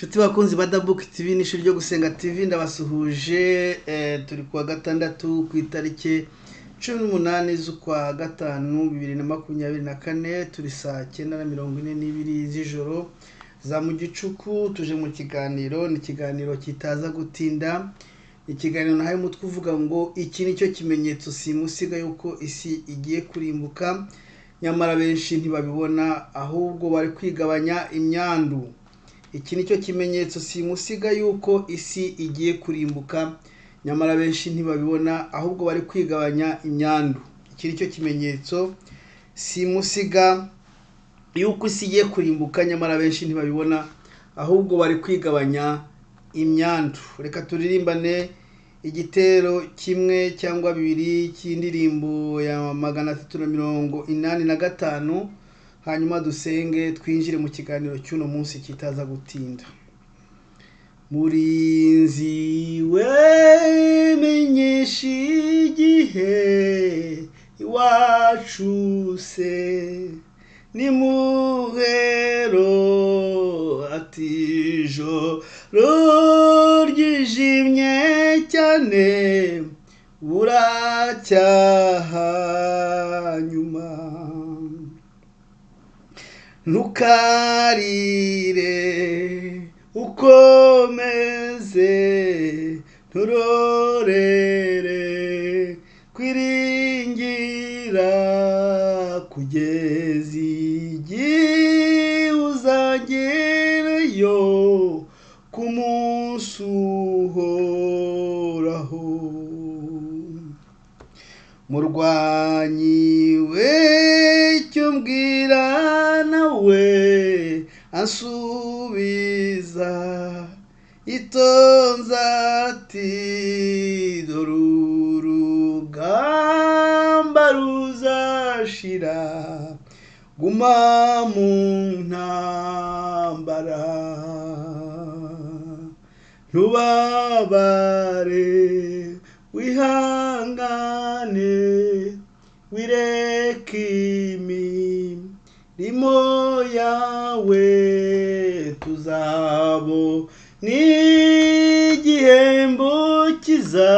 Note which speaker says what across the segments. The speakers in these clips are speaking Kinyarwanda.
Speaker 1: Nshuti bakunzi ba Dabook TV n'ishuri ryo gusenga TV ndabasuhuje. Turi kuwa gatandatu ku itariki 18 z'ukwa gatanu 2024, turi saa 9:42 z'ijoro za mu gicuku. Tuje mu kiganiro, ni ikiganiro kitaza gutinda, ikiganiro nahaye umutwe uvuga ngo iki nicyo kimenyetso simusiga yuko isi igiye kurimbuka, nyamara benshi ntibabibona ahubwo bari kwigabanya imyandu. Iki nicyo kimenyetso simusiga yuko isi igiye kurimbuka, nyamara benshi ntibabibona ahubwo bari kwigabanya imyandu. Iki nicyo kimenyetso simusiga yuko isi igiye kurimbuka, nyamara benshi ntibabibona ahubwo bari kwigabanya imyandu. Reka turirimbane igitero kimwe cyangwa bibiri cy'indirimbo ya 385, hanyuma dusenge twinjire mu kiganiro cy'uno munsi kitaza gutinda. Murinzi wemenyesha igihe iwacu se ni muhero ati ijoro ryijimye cyane buracyaha nyuma. Ntukarire ukomeze nturorere kwiringira kugeza igihe uzagerayo ku munsi uhoraho. Murwanyi w'icyo mbwira nawe ansubiza itonze ati dore urugamba ruzashira, guma mu ntambara ntubabare wihangane wireke imirimo yawe, tuzabo n'igihembo kiza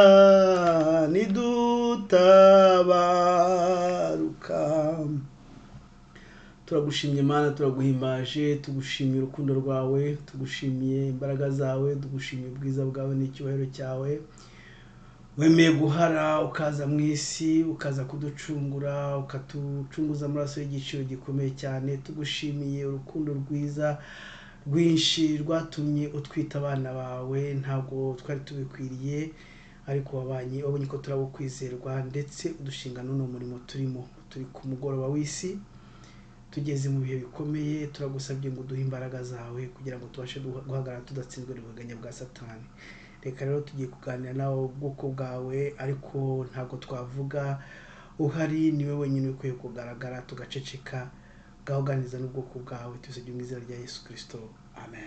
Speaker 1: nidutabaruka. Turagushimye Mana, turaguhimbaje, tugushimiye urukundo rwawe, tugushimiye imbaraga zawe, tugushimiye ubwiza bwawe n'icyubahiro cyawe. Wemeye guhara ukaza mu isi, ukaza kuducungura, ukatucunguza amaraso y'igiciro gikomeye cyane. Tugushimiye urukundo rwiza rwinshi rwatumye utwita abana bawe, ntabwo twari tubikwiriye ariko wabonye ko turabukwizerwa, ndetse udushinga n'uno murimo turimo. Turi ku mugoroba w'isi, tugeze mu bihe bikomeye, turagusabye ngo duhe imbaraga zawe kugira ngo tubashe guhagarara tudatsinzwe n'ubuganya bwa Satani. Reka rero tugiye kuganira nawe ubwoko bwawe, ariko ntabwo twavuga uhari, niwe wenyine ukwiye kugaragara, tugaceceka, gahuganiza n'ubwoko bwawe. Tuzajya mu izina rya Yesu Kristo, amen.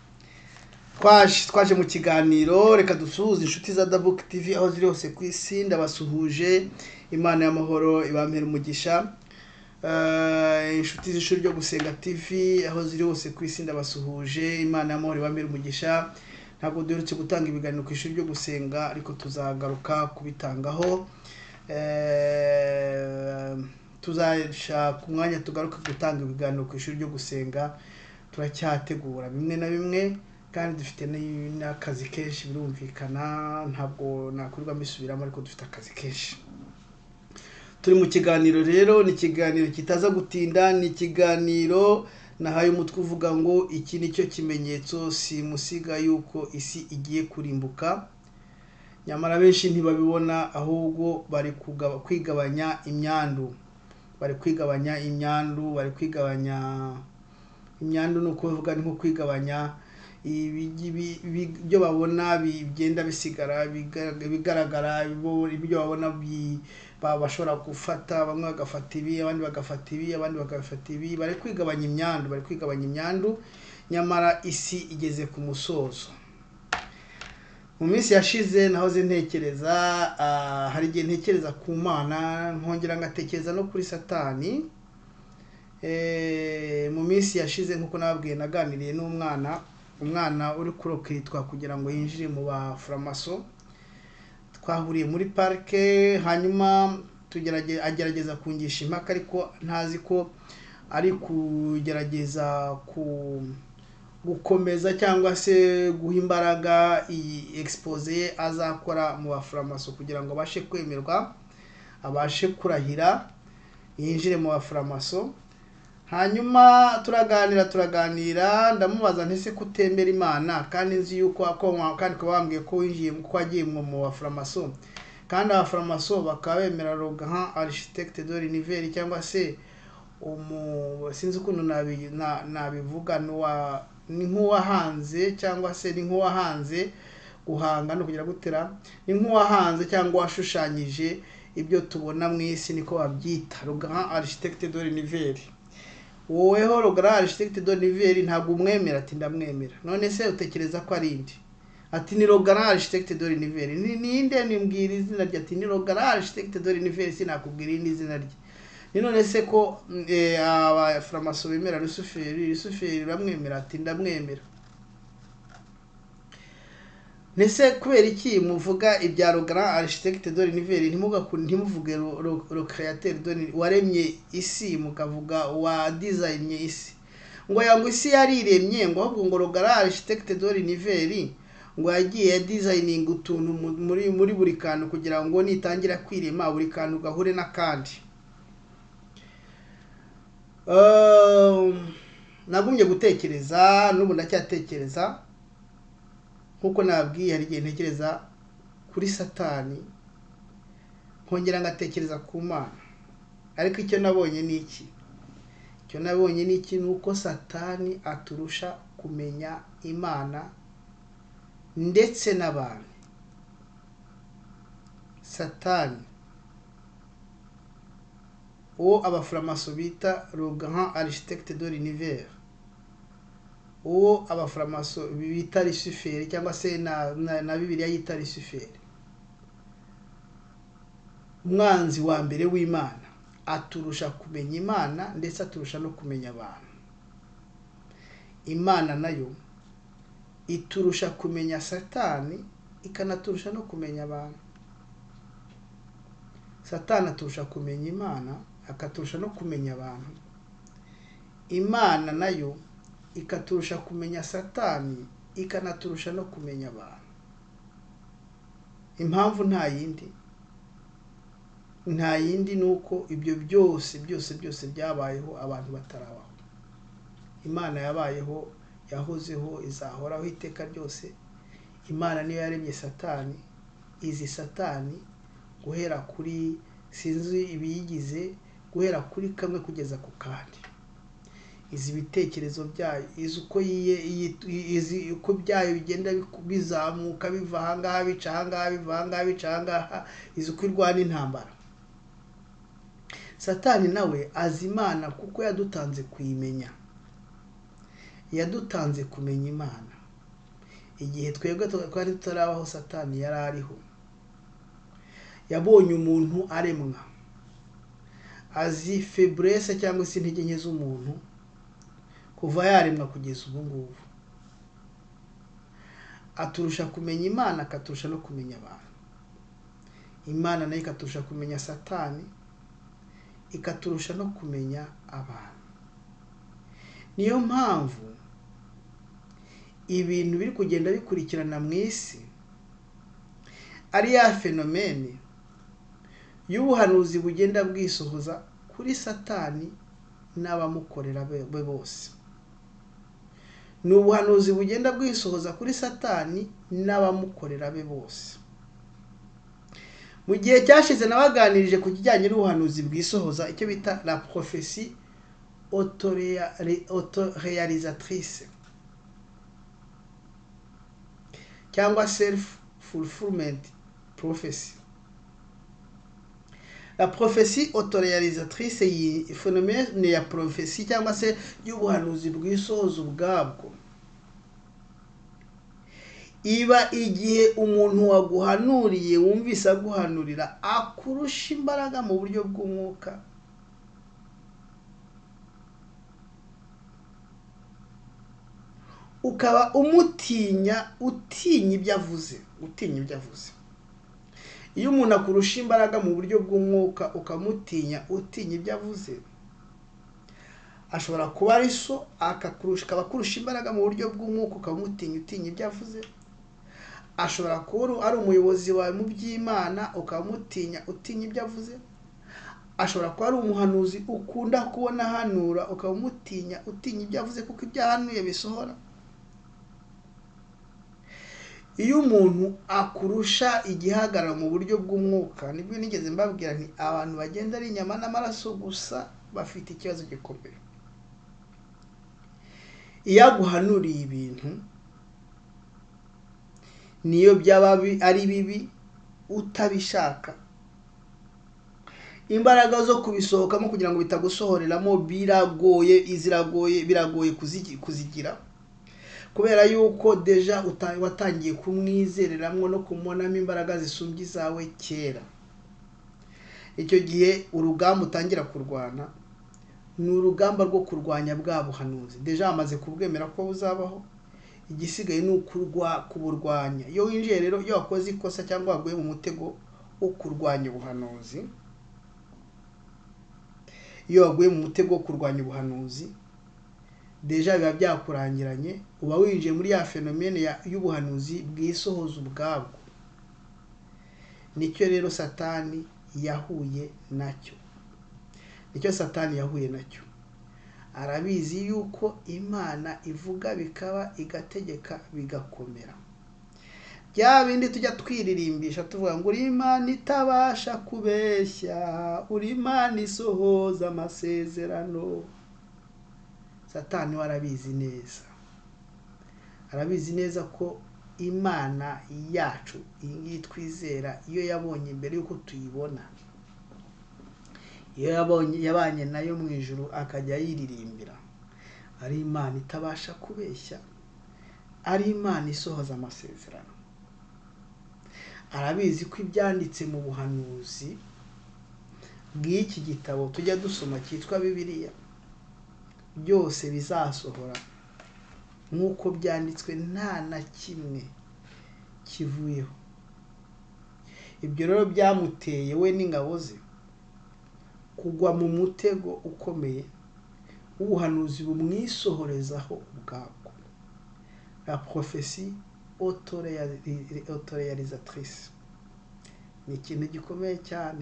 Speaker 1: Twaje mu kiganiro. Reka dusuhuze inshuti za Dabook TV aho ziri hose ku isi, ndabasuhuje. Imana y'amahoro ibampere umugisha. Inshuti z'ishuri ryo gusenga TV aho ziri hose ku isi, ndabasuhuje. Imana y'amahoro ibampere umugisha. Ntabwo duherutse gutanga ibiganiro ku ishuri ryo gusenga, ariko tuzagaruka kubitangaho. Tuzashaka umwanya tugaruka gutanga ibiganiro ku ishuri ryo gusenga. Turacyategura bimwe na bimwe, kandi dufite n'akazi kenshi, birumvikana, ntabwo nakurirwa mbisubiramo, ariko dufite akazi kenshi. Turi mu kiganiro rero, ni ikiganiro kitaza gutinda, ni ikiganiro nahaye umutwe uvuga ngo iki nicyo kimenyetso simusiga yuko isi igiye kurimbuka, nyamara benshi ntibabibona ahubwo bari kwigabanya imyandu. Bari kwigabanya imyandu, bari kwigabanya imyandu. Ni uko bivuga, ni nko kwigabanya ibyo babona bigenda bisigara, bigaragara, ibyo babona bashobora gufata. Bamwe bagafata ibi, abandi bagafata ibi, abandi bagafata ibi. Bari kwigabanya imyandu, bari kwigabanya imyandu, nyamara isi igeze ku musozo. Mu minsi yashize nahoze ntekereza, hari igihe ntekereza ku Mana, nkongera ngatekereza no kuri Satani. Mu minsi yashize nkuko nababwiye naganiriye n'umwana umwana uri kurokiritwa kugira ngo yinjire mu baframaso. Twahuriye muri parike, hanyuma agerageza kungisha impaka, ariko ntazi ko ari kugerageza gukomeza cyangwa se guha imbaraga iyi expose azakora mu baframaso kugira ngo abashe kwemerwa, abashe kurahira, yinjire mu baframaso. Hanyuma turaganira ndamubaza ntese kutemera Imana kandi nzi yuko kandi ko bambwiye ko winjiye ko wagiye mu baframaso, kandi abaframaso bakaba bemera Le Grand Architecte de l'Univers, cyangwa se sinzi ukuntu nabivuga, ni nk'uwahanze cyangwa se ni nk'uwahanze guhanga no kugira gutera, ni nk'uwahanze cyangwa washushanyije ibyo tubona mu isi, niko babyita Le Grand Architecte de l'Univers. Woweho Le Grand Architecte de l'Univers ntabwo umwemera? Ati ndamwemera. None se utekereza ko ari indi? Ati ni Le Grand Architecte de l'Univers. Ninde nimbwira izina rye? Ati ni Le Grand Architecte de l'Univers, sinakubwira indi izina rye. None se ko abaframaso bemera Luciferi bamwemera? Ati ndamwemera. Nese kubera iki muvuga ibya Le Grand Architecte de l'Univers ntimuvuge le créateur waremye isi, mukavuga wa design isi? Ngo yango isi yariremye, ngo ahubwo ngo Le Grand Architecte de l'Univers ngo yagiye designing utuntu muri buri kantu kugira ngo nitangira kwirema buri kantu gahure n'akandi. Nagumye gutekereza, n'ubu ndacyatekereza, nkuko nabwiye hari igihe ntekereza kuri Satani nkongera ngatekereza ku Mana. Ariko icyo nabonye ni iki? Nuko Satani aturusha kumenya Imana ndetse n'abantu. Satani uwo abaframaso bita Le Grand Architecte de l'Univers, uwo abaframaso bita Luciferi, cyangwa se na Bibiliya yita Luciferi, umwanzi wa mbere w'Imana, aturusha kumenya Imana ndetse aturusha no kumenya abantu. Imana nayo iturusha kumenya Satani, ikanaturusha no kumenya abantu. Satani aturusha kumenya Imana, akaturusha no kumenya abantu. Imana nayo ikaturusha kumenya Satani, ikanaturusha no kumenya abantu. Impamvu nta yindi nuko ibyo byose byabayeho abantu batarabaho. Imana yabayeho, yahozeho, izahoraho iteka ryose. Imana niyo yaremye Satani, izi Satani guhera kuri sinzi ibiyigize, guhera kuri kamwe kugeza ku kandi. Izi bitekerezo byayo, izi uko byayo bigenda bizamuka biva ahangaha bica ahangaha, biva ahangaha bica ahangaha, izi uko irwana intambara. Satani nawe azi Imana kuko yadutanze kuyimenya, yadutanze kumenya Imana. Igihe twebwe twari tutarabaho Satani yari ariho. Yabonye umuntu aremwa, azi faiblesse cyangwa se intege nke z'umuntu kuva yaremwa kugeza ubu ngubu. Aturusha kumenya Imana, akaturusha no kumenya abantu. Imana nayo ikaturusha kumenya Satani, ikaturusha no kumenya abantu. Niyo mpamvu ibintu biri kugenda bikurikirana mu isi ari ya fenomene y'ubuhanuzi bugenda bwisohoza kuri Satani n'abamukorera be bose. Ni ubuhanuzi bugenda bwisohoza kuri Satani n'abamukorera be bose. Mu gihe cyashize nabaganirije ku kijyanye n'ubuhanuzi bwisohoza, icyo bita la prophétie autoréalisatrice cyangwa self fulfillment prophecy. La prophétie autoréalisatrice yi phénomène ya prophétie cyangwa se y'ubuhanuzi bwisohoza ubwabwo, iba igihe umuntu waguhanuriye wumvise aguhanurira akurusha imbaraga mu buryo bw'umwuka, ukaba utinya ibyo avuze, iyo umuntu akurusha imbaraga mu buryo bw'umwuka ukamutinya ibyo avuze, ashobora kuba ari so akaba akurusha imbaraga mu buryo bw'umwuka ukamutinya ibyo avuze, ashobora kuba ari umuyobozi wawe mu by'Imana ukamutinya ibyo avuze, ashobora kuba ari umuhanuzi ukunda kubona hanura ukamutinya ibyo avuze kuko ibyo ahanuye bisohora. Iyo umuntu akurusha igihagararo mu buryo bw'umwuka, nibwo nigeze mbabwira nti abantu bagenda ari inyama n'amaraso gusa bafite ikibazo gikomeye. Iyo aguhanuriye ibintu niyo byaba ari bibi utabishaka, imbaraga zo kubisohokamo kugira ngo bitagusohoreramo biragoye kuzigira, kubera yuko deja watangiye kumwizereramo no kumubonamo imbaraga zisumbye izawe kera. Icyo gihe urugamba utangira kurwana ni urugamba rwo kurwanya bwa buhanuzi, deja amaze kubwemera ko buzabaho, igisigaye ni kuburwanya. Iyo winjiye rero, iyo wakoze ikosa cyangwa waguye mu mutego wo kurwanya ubuhanuzi, deja biba byakurangiranye, uba winjiye muri ya fenomene y'ubuhanuzi bwisohoza ubwabwo. Nicyo rero Satani yahuye nacyo. Arabizi yuko Imana ivuga bikaba, igategeka bigakomera. Bya bindi tujya twiririmbisha tuvuga ngo uri Imana itabasha kubeshya, uri Imana isohoza amasezerano. Satani we arabizi neza ko Imana yacu iyi ngiyi twizera, iyo yabonye mbere yuko tuyibona, iyo yabanye nayo mu ijuru akajya yiririmbira, ari Imana itabasha kubeshya, ari Imana isohoza amasezerano. Arabizi ko ibyanditse mu buhanuzi bw'iki gitabo tujya dusoma cyitwa Bibiliya byose bizasohora nk'uko byanditswe, nta na kimwe kivuyeho. Ibyo rero byamuteye we n'ingabo ze kugwa mu mutego ukomeye w'ubuhanuzi bumwisohorezaho ubwabwo, la prophétie autoréalisatrice. Ni ikintu gikomeye cyane.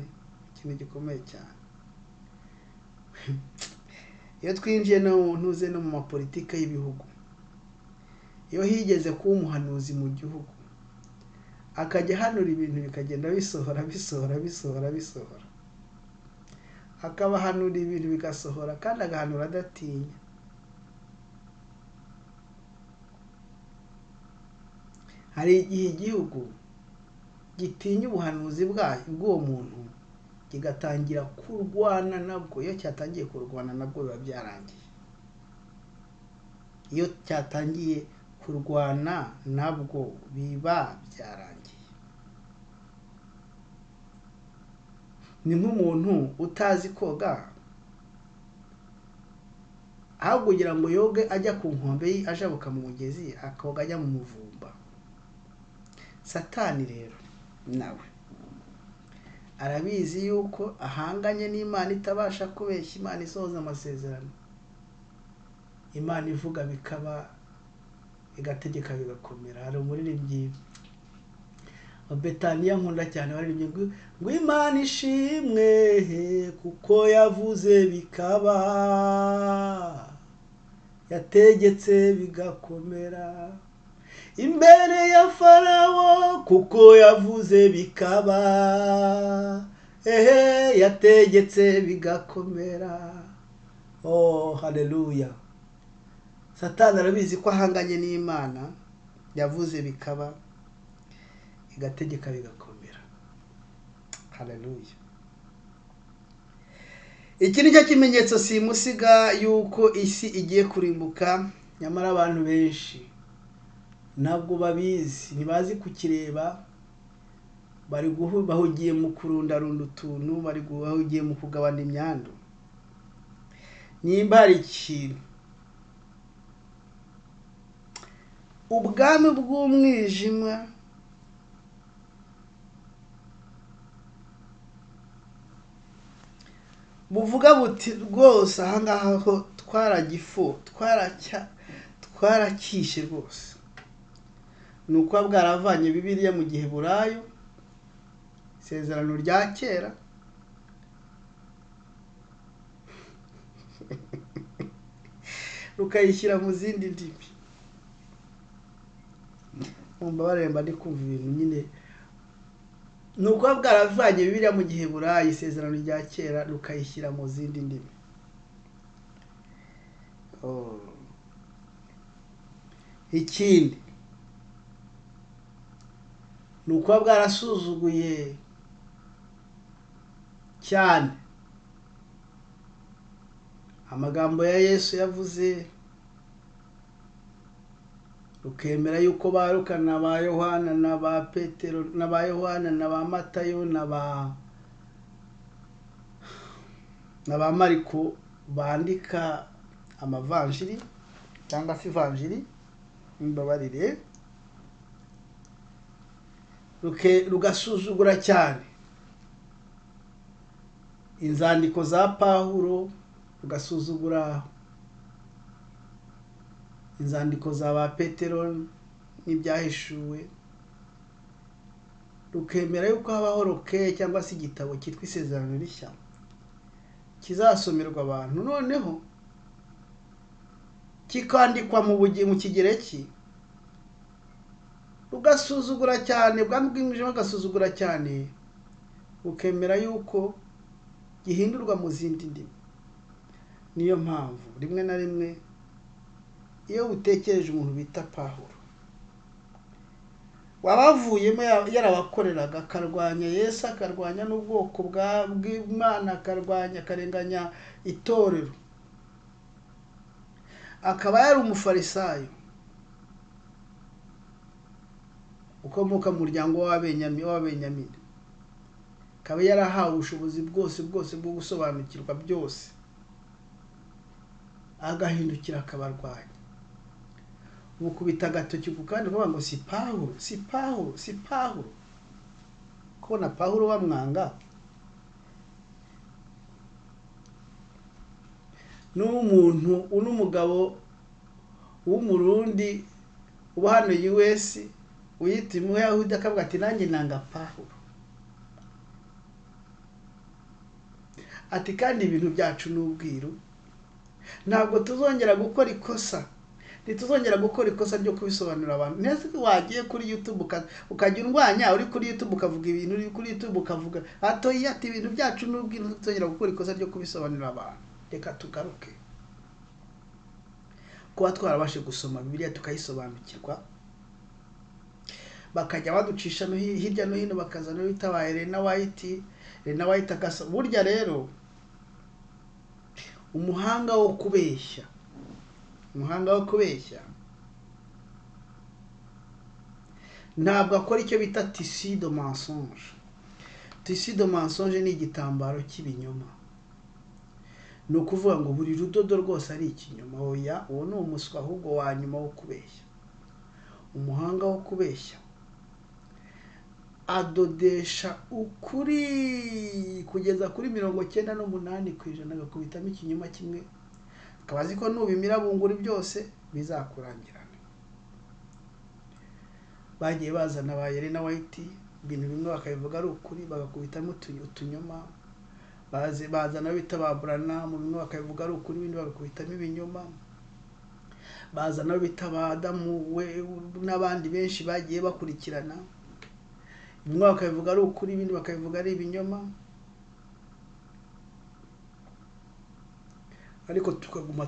Speaker 1: Iyo twinjiye no mu mapolitike y'ibihugu, iyo higeze kuba umuhanuzi mu gihugu akajya hanura ibintu bikagenda bisohora, akabahanura ibintu bigasohora kandi agahanura adatinya. Hari igihe igihugu gitinya ubuhanuzi bw'uwo muntu kigatangira kurwana nabwo. Iyo cyatangiye kurwana nabwo biba byarangiye. Ni nk'umuntu utazi koga, aho kugira ngo yoge ajya ku nkombe ajabuka mu mugezi, akoga ajya mu muvumba. Satani rero nawe arabizi yuko ahanganye n'Imana itabasha kubeshya, Imana isohoza amasezerano, Imana ivuga bikaba, igategeka bigakomera. Hari umuririmbyi wa Betaniya nkunda cyane waririmbye ngo Imana ishimwe kuko yavuze bikaba, yategetse bigakomera imbere ya Farawo kuko yavuze bikaba, yategetse bigakomera. Oh, haleluya. Satani arabizi ko ahanganye n'Imana, yavuze bikaba, igategeka bigakomera. Haleluya. Iki ni cyo kimenyetso simusiga yuko isi igiye kurimbuka, nyamara abantu benshi ntabwo babizi, ntibazi kukireba, bahugiye mu kurundarunda utuntu, bahugiye mu kugabana imyandu. Nimba hari ikintu ubwami bw'umwijima buvuga buti rwose ahangaha ho twarakishe rwose, ni uko bwaravanye Bibiliya mu gihe burayo, isezerano rya kera, rukayishyira mu zindi ndimi. Mumba baremba ndi kumva ibintu nyine, ni uko bwaravanye Bibiliya mu gihe burayo, isezerano rya kera, rukayishyira mu zindi ndimi. Ikindi ni uko bwarasuzuguye cyane amagambo ya Yesu yavuze, rukemera yuko barukana ba Yohana na ba Petero na ba Yohana na ba Matayo na ba Mariko bandika amavanjiri cyangwa se ivanjiri, mbabarire, rugasuzugura cyane inzandiko za Pawulo, rugasuzugura inzandiko za ba Petero n'ibyahishuwe, rukemera yuko habaho roke cyangwa se igitabo cyitwa isezerano rishya kizasomerwa abantu, noneho kikandikwa mu kigereki, rugasuzugura cyane, ubwami bw'umwijima bugasuzugura cyane, ukemera yuko gihindurwa mu zindi ndimi. Niyo mpamvu rimwe na rimwe iyo utekereje umuntu bita Pawulo, wabavuyemo yarabakoreraga, akarwanya Yesu, akarwanya n'ubwoko bw'Imana, akarenganya itorero, akaba yari umufarisayo ukomoka mu muryango w'Abenyamini, akaba yarahawe ubushobozi bwose bwo gusobanukirwa byose, agahindukira akabarwanya. Bukubita agatoki ku kandi kuvuga ngo si Pawulo, kubona Pawulo bamwanga. N'umuntu n'umugabo w'umurundi uba hano US uyita Umuyahudi, akavuga ati nanjye nanga Pawulo, ati kandi ibintu byacu n'ubwiru, ntabwo tuzongera gukora ikosa, ntituzongera gukora ikosa ryo kubisobanurira abantu. Nese wagiye kuri YouTube ukajya undwanya, uri kuri YouTube ukavuga ibintu, uri kuri YouTube ukavuga ati ibintu byacu n'ubwiru, ntituzongera gukora ikosa ryo kubisobanurira abantu. Reka tugaruke kuba twarabashe gusoma Bibiliya tukayisobanukirwa, bakajya baducisha hirya no hino, bakazana bitabaye Elena White akasa. Burya rero umuhanga wo kubeshya ntabwo akora icyo bita tissu de mensonge. Tissu de mensonge ni igitambaro cy'ibinyoma, ni ukuvuga ngo buri rudodo rwose ari ikinyoma. Oya, uwo ni umuswa ahubwo wa nyuma wo kubeshya. Umuhanga wo kubeshya adodesha ukuri kugeza kuri 98%, agakubitamo ikinyoma kimwe, akaba azi ko nubimira bunguri byose bizakurangirana. Bagiye bazana ba Elena White, ibintu bimwe bakabivuga ari ukuri, bagakubitamo utunyoma. Bazana bita ba Branham, bimwe bakabivuga ari ukuri, ibindi bagakubitamo ibinyoma. Bazana bita ba Adamu n'abandi benshi bagiye bakurikirana, bimwe bakabivuga ari ukuri, ibindi bakabivuga ari ibinyoma. Ariko tukaguma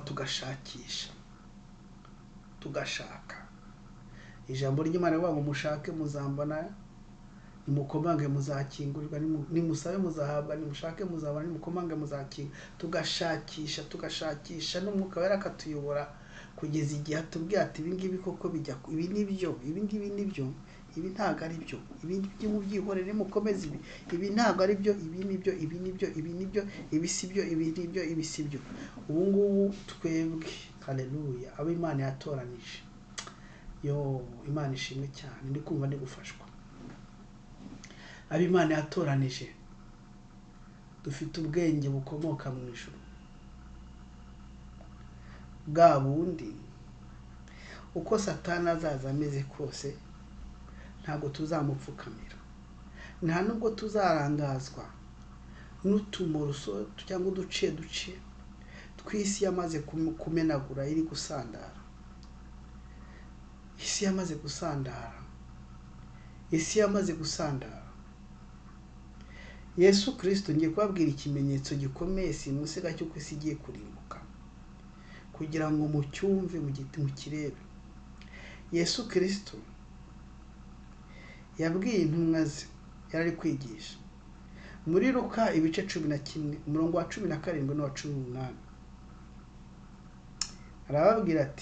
Speaker 1: tugashaka ijambo ry'Imana rivuga ngo mushake muzambona, nimukomange muzakingurirwa, nimusabe muzahabwa, nimushake muzabona, nimukomange muzakingurwa. Tugashakisha n'Umwuka Wera akatuyobora kugeza igihe atubwira ati ibi ngibi koko bijya, ibi nibyo, ibi ngibi nibyo, ibi ntago ari byo, ibi byo mubyihorere mukomeze, ibi ntago ari byo, ibi nibyo, ibi nibyo, ibi nibyo, ibi sibyo, ibi nibyo, ibi sibyo. Ubu ngubu twebwe, haleluya, abo Imana yatoranije, yo Imana ishimwe cyane, ndi kumva ndi gufashwa. Abimana yatoranije dufite ubwenge bukomoka mu ijuru, bwa bundi uko Satani azaza ameze kose ntabwo tuzamupfukamira, nta nubwo tuzarangazwa n'utumoroso cyangwa uduce tw'isi yamaze kumenagura iri gusandara. Isi yamaze gusandara. Yesu Kristo ngiye kubabwira ikimenyetso gikomeye simusiga cy'uko isi igiye kurimbuka, kugira ngo mucyumve mukirebe. Yesu Kristo yabwiye intumwa ze, yari kwigisha muri Luka ibice 11 umurongo wa 17 n'uwa 18. Arababwira ati,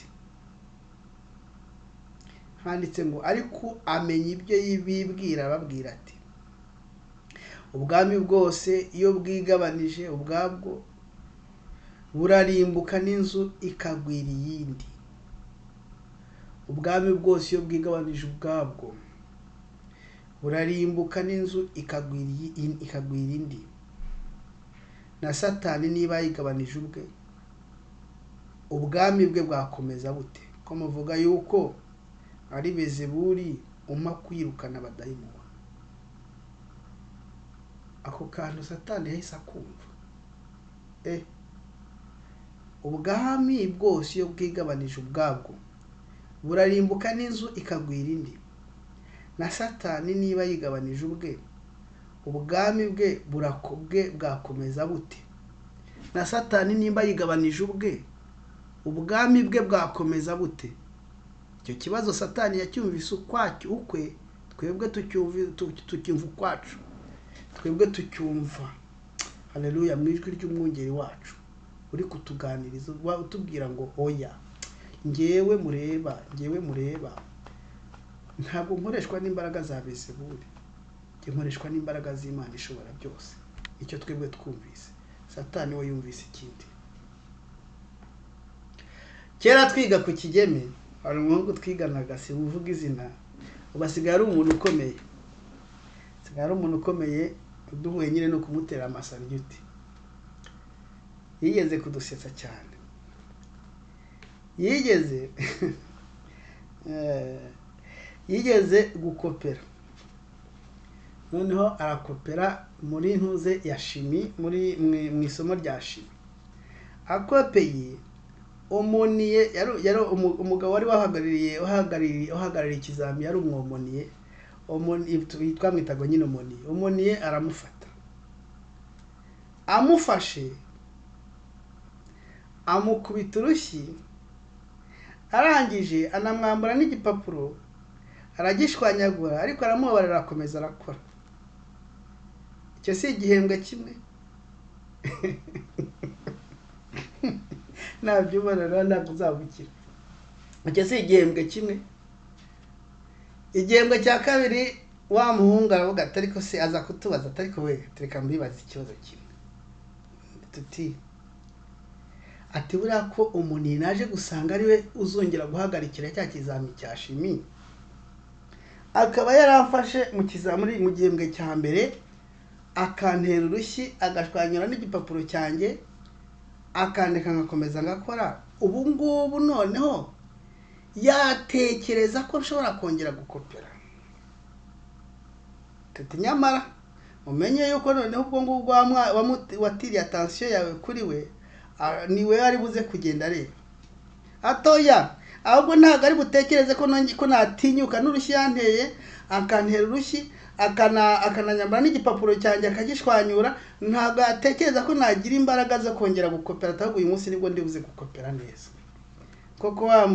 Speaker 1: handitse ngo ariko amenya ibyo yibwira, ababwira ati ubwami bwose iyo bwigabanije ubwabwo burarimbuka n'inzu ikagwira iyindi. Ubwami bwose iyo bwigabanije ubwabwo burarimbuka n'inzu ikagwira indi. Na Satani niba yigabanije ubwe, ubwami bwe bwakomeza bute? Ko muvuga yuko ari Bezebuli umpa kwirukana abadayimoni. Ako kantu Satani yahise akumva. Ubwami bwose iyo bwigabanije ubwabwo burarimbuka n'inzu ikagwira indi. Na Satani niba yigabanije ubwe, ubwami bwe bwakomeza bute? Na Satani niba yigabanije ubwe, ubwami bwe bwakomeza bute? Icyo kibazo Satani yacyumvise ukwe, twebwe tucyumva ukwacu, twebwe tucyumva haleluya mu ijwi ry'umwungeri wacu uri kutuganiriza, utubwira ngo oya, ngewe mureba ntabwo nkoreshwa n'imbaraga za Bezebuli, nkoreshwa n'imbaraga z'Imana ishobora byose. Icyo twebwe twumvise, Satani we yumvise ikindi. Kera twiga ku Kigeme, hari umuhungu twiganaga, simuvuga izina, ubasigaye ari umuntu ukomeye, duhuye nyine no kumutera amasaryuti. Yigeze kudusetsa cyane, yigeze gukopera, noneho arakopera muri ntuze ya shimi, mu isomo rya shimi. Akopeye omoniye, yari umugabo wari wahagarariye ikizami, yari umwomoniye, twamwitaga nyine omoniye aramufata, amufashe amukubita urushyi, arangije anamwambura n'igipapuro, aragishwanyagura, ariko aramubabarira, akomeza arakora. Icyo si igihembwe kimwe. Nabyubona ntabwo uzabukira. Icyo si igihembwe kimwe. Igihembwe cya kabiri wa muhungu aravuga ati ariko se aza kutubaza, ariko we tureka mbibaza ikibazo kimwe. Ati buriya ko umuntu naje gusanga ari we uzongera guhagarikira cya kizami cya shimi, akaba yaramfashe mu gihembwe cya mbere, akantera urushyi, agashwanyura n'igipapuro cyanjye, akandeka ngakomeza ngakora. Ubu ngubu noneho yatekereza ko nshobora kongera gukopera. Nyamara umenye yuko noneho ubwo ngubwo watiriye attention yawe kuri we, niwe ari buze kugenda areba. Atoya, ahubwo ntabwo ari butekereze ko natinyuka n'urushyi yanteye, akantera urushyi, akananyambara n'igipapuro cyanjye akagishwanyura, ntabwo atekereza ko nagira imbaraga zo kongera gukopera. Ahubwo uyu munsi nibwo ndibuze gukopera neza. Koko wa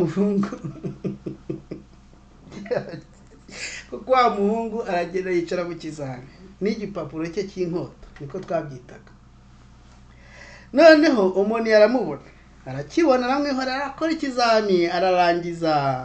Speaker 1: muhungu aragenda yicara mu kizami n'igipapuro cye cy'inkota, niko twabyitaga. Noneho umuntu yaramubona, arakibona, aramwihora, arakora ikizami, ararangiza.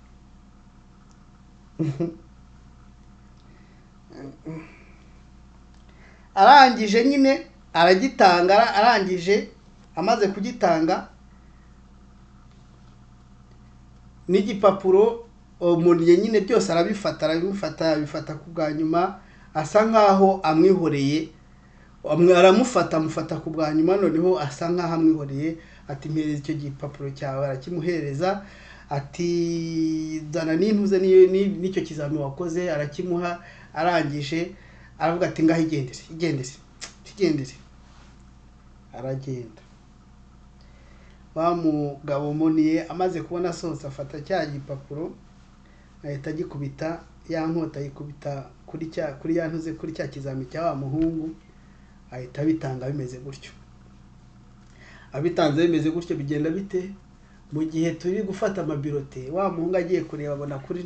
Speaker 1: Arangije nyine aragitanga, arangije amaze kugitanga n'igipapuro umuntu nyine byose arabifata ku bwa nyuma, asa nkaho amwihoreye, amufata ku bwa nyuma, noneho asa nkaho amwihoreye, ati mpereza icyo gipapuro cyawe, arakimuhereza, ati dana n'intuze n'icyo kizami wakoze, arakimuha, arangije aravuga ati ngaho igendere, aragenda. Wa mugabo muniye amaze kubona asohotse, afata cya gipapuro ahita agikubita, ya nkota ayikubita kuri ya ntuze, kuri cya kizami cya wa muhungu, ahita abitanga bimeze gutyo. Abitanze bimeze gutyo bigenda bite? Mu gihe turi gufata amabirote, wa muhungu agiye kureba abona kuri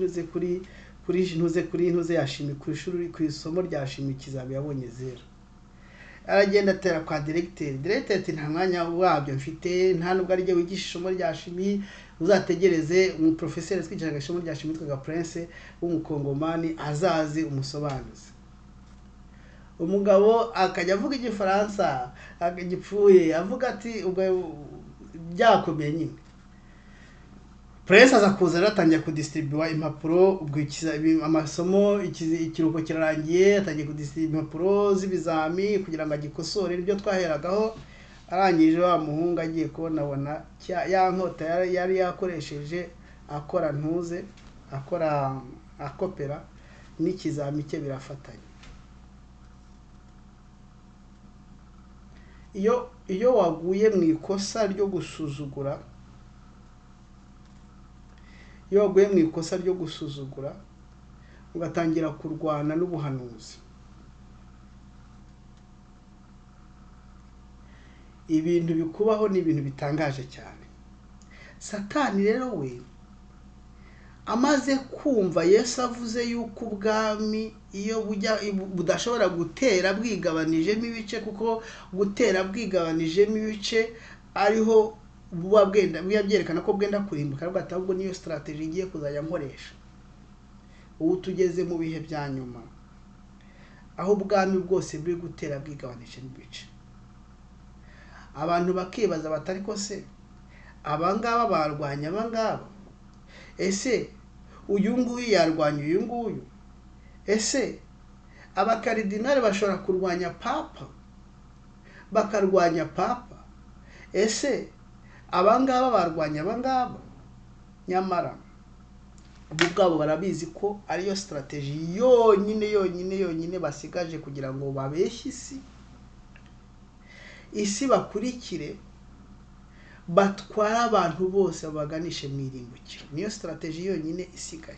Speaker 1: ntuze yashimye ku ishuri, ku isomo rya shimye ikizami yabonye 0. Aragenda atera kwa directeur ati nta mwanya wabyo mfite, nta nubwo ari je wigisha isomo rya shimye, uzategereze umuprofesseur twicaga isomo rya shimye twaga Prince w'umukongomani azaze umusobanuzi. Umugabo akajya avuga igifaransa akagipfuye, avuga ati ubwo byakomeye nyine. Prince aza kuza aratangiye kudistribua impapuro, ubwo amasomo ikiruko kirarangiye, atangiye kudistribua impapuro z'ibizami kugira ngo agikosore ibyo twaheragaho. Arangije wa muhungu agiye kubona ya nkota yari yakoresheje akora ntuze, akopera n'ikizami cye birafatanye. Iyo waguye mu ikosa ryo gusuzugura, ugatangira kurwana n'ubuhanuzi, ibintu bikubaho ni ibintu bitangaje cyane. Satani rero we amaze kumva Yesu avuze yuko ubwami iyo budashobora gutera bwigabanijemo ibice, kuko gutera bwigabanijemo ibice ariho buba byerekana ko bwenda kurimbuka, ahubwo niyo strategy igiye kuzajya nkoresha. Ubu tugeze mu bihe bya nyuma aho ubwami bwose buri gutera bwigabanijemo ibice. Abantu bakibaza batari ko se abangaba barwanya abangaba, ese uyu nguyu yarwanya uyu nguyu, ese abakaridinali bashobora kurwanya papa bakarwanya papa, ese abangaba barwanya abangaba? Nyamara ubu bwabo barabizi ko ariyo strategy yonyine basigaje kugira ngo babeshye isi bakurikire, batwara abantu bose baganishe mu irimbukiro. Niyo strategy yonyine isigaye.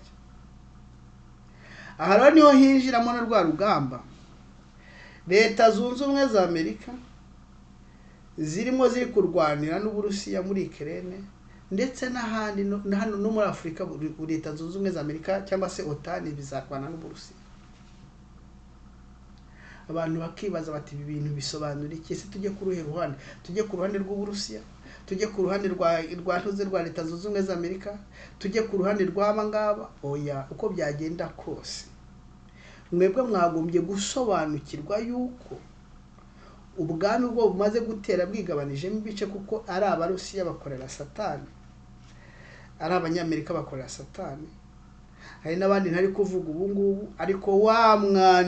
Speaker 1: Aha rero niho hinjiramo na rwa rugamba Leta Zunze Ubumwe za Amerika zirimo ziri kurwanira n'Uburusiya muri Ukraine, ndetse n'ahandi hano no muri Afrika. Leta Zunze Ubumwe za Amerika cyangwa se OTAN bizarwana n'Uburusiya. Abantu bakibaza bati ibi bintu bisobanura iki? Ese tujye ku ruhe ruhande? Tujye ku ruhande rw'Uburusiya, tujye ku ruhande rwa Leta Zunze Ubumwe za Amerika, tujye ku ruhande rw'aba ngaba? Oya, uko byagenda kose mwebwe mwagombye gusobanukirwa yuko ubwami bwo bumaze gutera bwigabanijemo ibice, kuko ari Abarusiya bakorera Satani, ari Abanyamerika bakorera Satani, hari n'abandi ntari kuvuga ubu ngubu. Ariko wa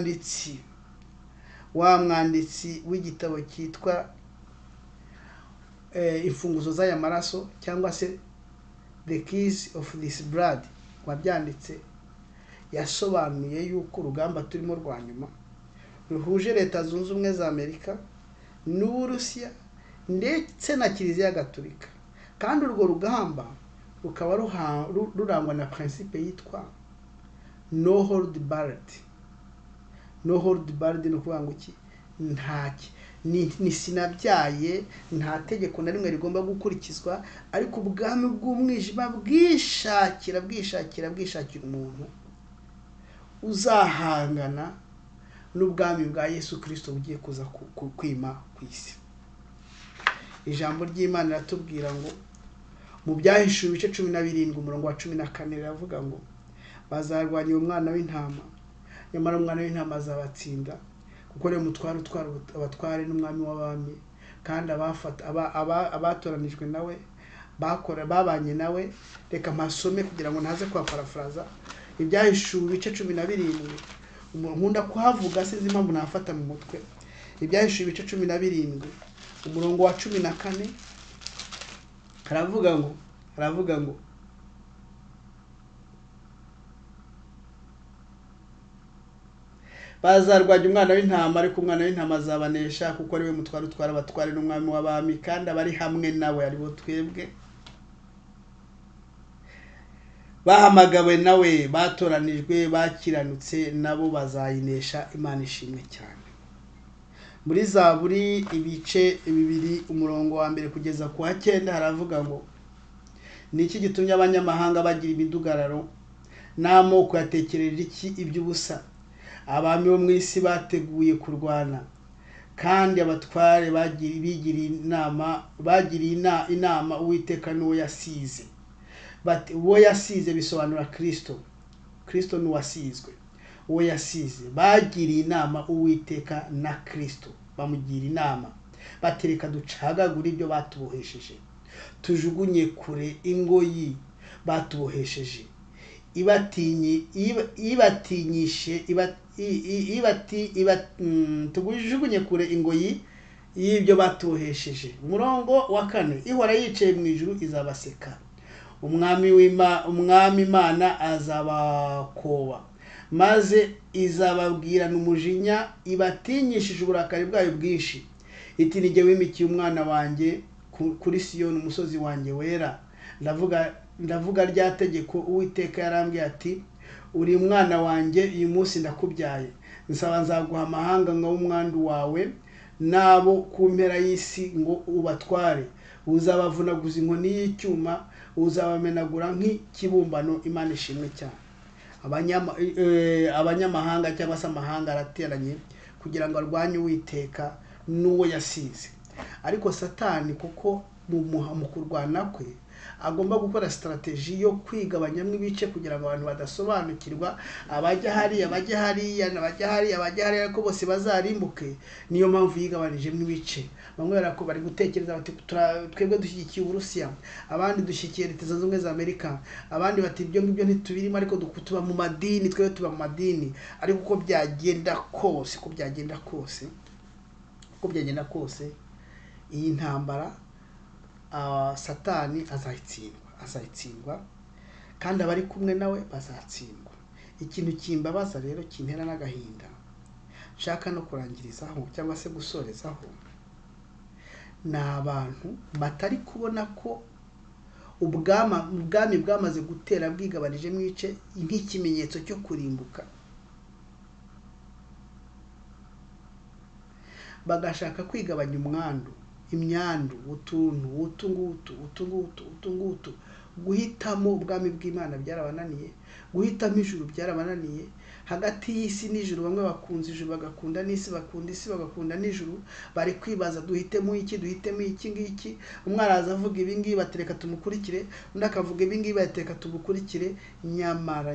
Speaker 1: mwanditsi w'igitabo cyitwa imfunguzo z'aya maraso, cyangwa se The Keys of this Blood, wabyanditse yasobanuye yuko urugamba turimo rwa nyuma ruhuje Leta Zunze Ubumwe za Amerika n'Uburusiya ndetse na Kiliziya Gatolika, kandi urwo rugamba rukaba rurangwa na principe yitwa no hold barred. No hold barred no kuvuga ngo iki? Ntaki ni sinabyaye, nta tegeko na rimwe rigomba gukurikizwa, ariko ubwami bw'umwijima bwishakira umuntu uzahangana n'ubwami bwa Yesu Kristo bugiye kuza kwima ku isi. Ijambo ry'Imana riratubwira ngo mu Byahishuwe ibice 17 umurongo wa 14 riravuga ngo bazarwanya umwana w'intama, nyamara umwana w'intama azabatsinda, kuko rero mutwara abatware n'umwami w'abami, kandi abatoranijwe nawe babanye nawe. Reka masome kugira ngo ntaze kwa parafraza. Ibyahishuwe ibice 17, nkunda kuhavuga sinzi impamvu nafata mu mutwe. Ibyahishuwe ibice 17 umurongo wa 14 haravuga ngo bazarwanya umwana w'intama, ariko umwana w'intama azabanesha, kuko ari we mutware utwara abatware n'umwami w'abami, kandi abari hamwe nawe ari bo twebwe bahamagawe nawe, batoranijwe, bakiranutse, nabo bazayinesha. Imana ishimwe cyane. Muri Zaburi ibice 2 umurongo wa 1 kugeza ku wa 9 haravuga ngo niki gitumye abanyamahanga bagira imidugararo, n'amoko yatekerera iki iby'ubusa? Abami bo mu isi bateguye kurwana, kandi abatware bagiriye inama Uwiteka n'uwo yasize. Bati uwo yasize bisobanura Kristo ni uwasizwe. Uwo yasize bagiriye inama Uwiteka na Kristo, bamugira inama batereka ducagagura ibyo batubohesheje, tujugunye kure ingoyi batubohesheje, tujugunye kure ingoyi y'ibyo batubohesheje. Umurongo wa 4 ihora yicaye mu ijuru izabaseka, umwami Imana azabakoba, maze izababwirana umujinya, ibatinyishije uburakari bwayo bwinshi, iti ni jye wimikiye umwana wanjye kuri Siyoni umusozi wanjye wera. Ndavuga rya tegeko Uwiteka yarambwiye ati, uri umwana wanjye, uyu munsi ndakubyaye. Nzaguha amahanga ngo umwandu wawe, nabo ku mpera y'isi ngo ubatware. Uzabavunaguza inkoni y'icyuma, uzabamenagura nk'ikibumbano. Imana ishimwe cyane. Abanyamahanga cyangwa se amahanga arateranye kugira ngo arwanye Uwiteka n'uwo yasize. Ariko Satani kuko mu kurwana kwe agomba gukora strategy yo kwigabanyamo ibice kugira ngo abantu badasobanukirwa, abajya hariya ariko bose bazarimbuke. Niyo mpamvu yigabanijemo ibice. Bamwe barako bari gutekereza bati twebwe dushyigikiye Uburusiya, abandi dushyigikiye Leta Zunze Ubumwe za Amerika, abandi bati ibyo ngibyo ntitubirimo, ariko tuba mu madini, twebwe tuba mu madini. Ariko uko byagenda kose iyi ntambara Satani azayitsindwa, kandi abari kumwe nawe bazatsindwa. Ikintu kimbabaza rero kintera n'agahinda nshaka no kurangirizaho cyangwa se gusorezaho, ni abantu batari kubona ko ubwami bwamaze gutera bwigabanije mu bice nk'ikimenyetso cyo kurimbuka, bagashaka kwigabanya imyandu, utungutu. Guhitamo ubwami bw'Imana byarabananiye, guhitamo ijuru byarabananiye. Hagati y'isi n'ijuru, bamwe bakunze ijuru bagakunda n'isi, bakunda isi bagakunda n'ijuru. Bari kwibaza duhitemo iki ngiki. Umwe araza avuga ibi ngibi batereka tumukurikire, undi akavuga ibi ngibi batereka tumukurikire. Nyamara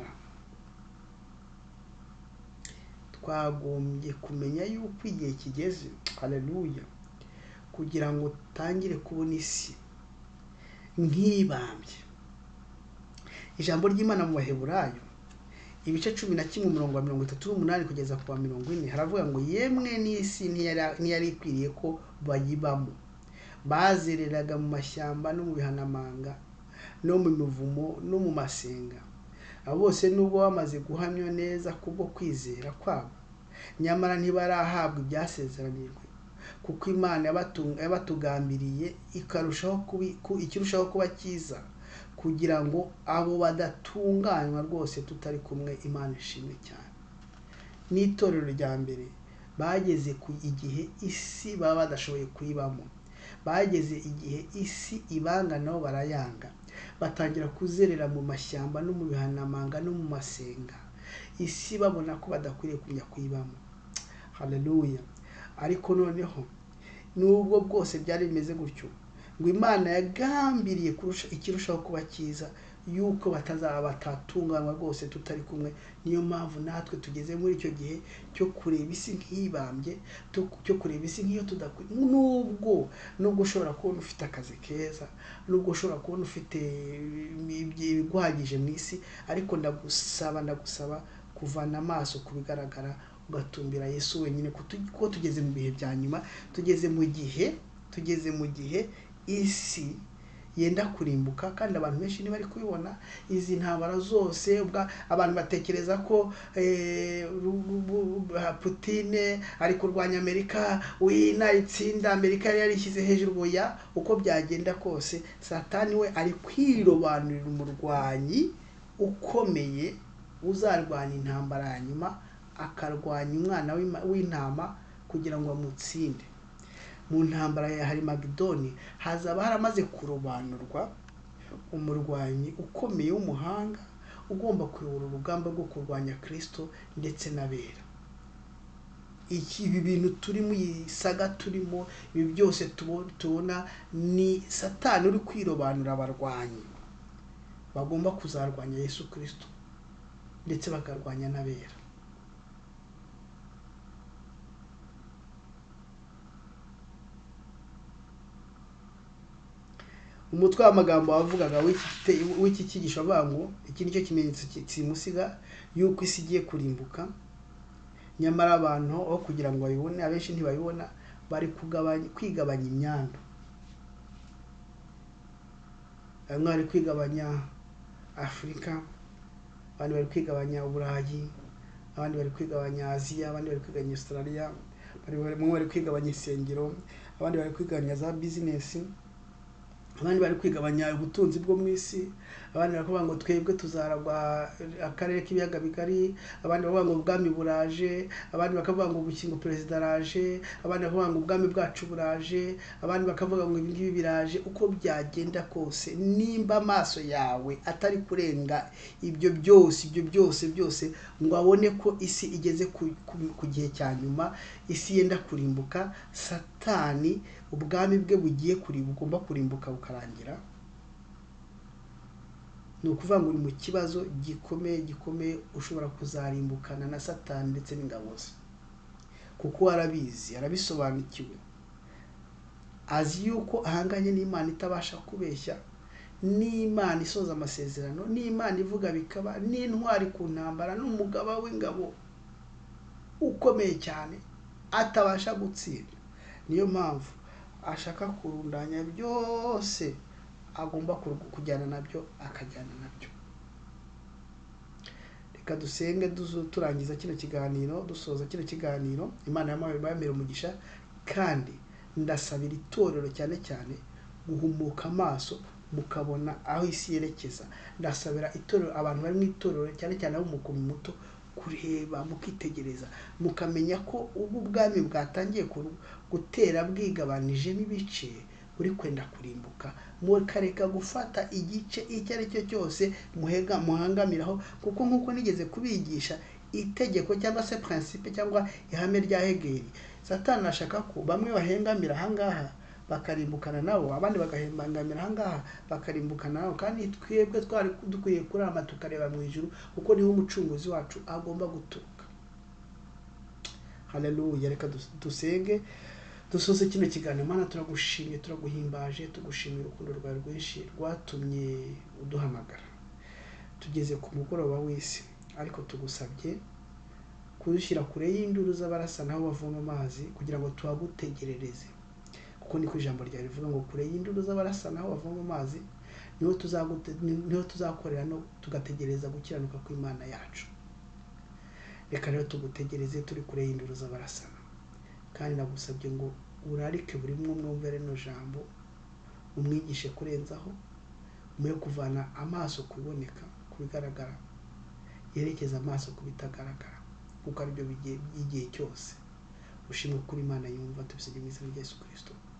Speaker 1: twagombye kumenya yuko igihe kigeze, haleluya, kugira ngo tangire kubona isi nk'ibambye. Ijambo ry'Imana mu Baheburayo ibice 11 umurongo wa 38 kugeza ku wa 40 haravuga ngo yemwe n'isi ntiyari ikwiriye ko bayibamo, bazereraga mu mashyamba no mu bihanamanga no mu mivumo no mu masenga. Abo bose nubwo bamaze guhamywa neza kubwo kwizera kwabo, nyamara ntibarahabwa ibyasezeranirwe, kuko Imana yabatugambiriye ikirushaho kuba cyiza, kugira ngo abo badatunganywa rwose tutari kumwe. Imana ishimwe cyane. N'itorero rya mbere bageze ku igihe isi baba badashoboye kuyibamo, bageze igihe isi ibanga nabo barayanga, batangira kuzerera mu mashyamba no mu bihanamanga no mu masenga, isi babona ko badakwiriye kujya kuyibamo. Haleluya. Ariko noneho nubwo bwose byari bimeze gutyo, ngo Imana yagambiriye ikirushaho kuba cyiza, yuko batatunganywa rwose tutari kumwe. Niyo mpamvu natwe tugeze muri icyo gihe cyo kureba isi nk'ibambye, cyo kureba isi nk'iyo tudakwiye. Nubwo ushobora kubona ufite akazi keza, nubwo ushobora kubona ufite ibiguhagije mu isi, ariko ndagusaba kuvana amaso ku bigaragara, ugatumbira Yesu wenyine, kuko tugeze mu bihe bya nyuma, tugeze mu gihe isi yenda kurimbuka, kandi abantu benshi ntibari kubibona. Izi ntambara zose abantu batekereza ko Putin ari kurwanya Amerika, nayitsinda Amerika yari yarishyize hejuru. Oya, uko byagenda kose Satani we ari kwirobanurira umurwanyi ukomeye uzarwanya intambara ya nyuma, akarwanya umwana w'intama kugira ngo amutsinde. Mu ntambara ya Harimagedoni hazaba haramaze kurobanurwa umurwanyi ukomeye w'umuhanga ugomba kuyobora urugamba rwo kurwanya Kristo ndetse n'abera. Ibi bintu turimo, iyi saga turimo, ibi byose tubona ni Satani uri kwirobanura abarwanyi bagomba kuzarwanya Yesu Kristo ndetse bakarwanya n'abera. Umutwe w'amagambo wavugaga w'iki cyigisho avuga ngo iki nicyo kimenyetso kimusiga yuko isi igiye kurimbuka. Nyamara abantu aho kugira ngo babibone, abenshi ntibabibona, bari kwigabanya imyanda. Bamwe bari kwigabanya Afurika, abandi bari kwigabanya Uburayi, abandi bari kwigabanya Aziya, abandi bari kwigabanya Australia, bamwe bari kwigabanya insengero, abandi bari kwigabanya za business, abandi bari kwigabanya ubutunzi bwo mu isi, abandi baravuga ngo twebwe tuzaragwa akarere k'ibiyaga bigari, abandi baravuga ngo ubwami buraje, abandi bakavuga ngo ubukingo perezida araje, abandi bakavuga ngo ubwami bwacu buraje, abandi bakavuga ngo ibingibi biraje. Uko byagenda kose, nimba amaso yawe atari kurenga ibyo byose ngo abone ko isi igeze ku gihe cya nyuma, isi yenda kurimbuka, Satani ubwami bwe bugomba kurimbuka bukarangira, ni ukuvuga ngo uri mu kibazo gikomeye ushobora kuzarimbukana na Satani ndetse n'ingabo ze, kuko arabizi, arabisobanukiwe, azi yuko ahanganye n'Imana itabasha kubeshya, n'Imana isoza amasezerano, n'Imana ivuga bikaba, n'intwari ku ntambara, n'umugaba w'ingabo ukomeye cyane atabasha gutsinda. Niyo mpamvu ashaka kurundanya byose, agomba kujyana nabyo, akajyana nabyo. Reka dusenge turangiza kino kiganiro, dusoza kino kiganiro. Imana yamabere umugisha, kandi ndasabira itorero cyane guhumuka amaso mukabona aho isi yerekeza. Ndasabira itorero, abantu bari mu itorero cyane abo mukumi muto, kureba mukitegereza, mukamenya ko ubu bwami bwatangiye gutera bwigabanije n'ibice, uri kwenda kurimbuka. Mukareka gufata igice icyo ari cyo cyose muhangamiraho, kuko nk'uko nigeze kubigisha itegeko cyangwa se principe cyangwa ihame rya Hegeli, Satani ashaka ko bamwe bahengamira ahangaha bakarimbukana nabo, abandi bagahengamira ahangaha bakarimbukana nabo, kandi twebwe twari dukwiye kurama tukareba mu ijuru, kuko niho umucunguzi wacu agomba guturuka. Haleluya. Reka dusenge dusoze kino kiganiro. Mana, turagushimye, turaguhimbaje, tugushimira urukundo rwawe rwinshi rwatumye uduhamagara. Tugeze ku mugoroba w'isi, ariko tugusabye kudushyira kure y'induru z'abarasa naho bavoma amazi, kugira ngo tuhagutegerereze, kuko niko ijambo ryawe rivuga ngo kure y'induru z'abarasa naho bavoma amazi niho tuzakorera no tugategereza gukiranuka kw'Imana yacu. Reka rero tugutegereze turi kure y'induru z'abarasana, kandi nagusabye ngo urarike buri umwe mwumve rino jambo, umwigishe kurenzaho, umuhe kuvana amaso kuboneka, kubigaragara, yerekeza amaso kubitagaragara, kuko aribyo by'igihe cyose. Ushimwe kuri Imana yumva, tubisabye mu izina rya Yesu Kristo.